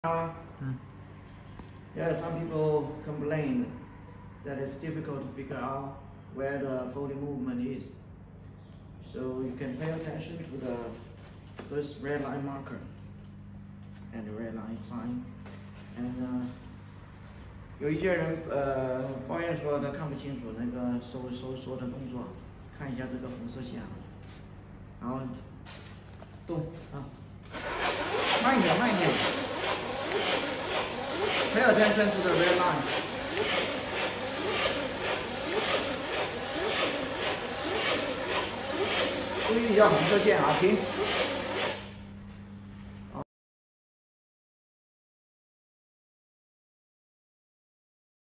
Yeah, some people complain that it's difficult to figure out where the folding movement is. So you can pay attention to this red line marker and the red line sign. And 有一些人抱怨说他看不清楚那个收缩的动作，看一下这个红色线，然后动啊，慢一点，慢一点。Pay attention to the red line. 注意一下红色线啊，停。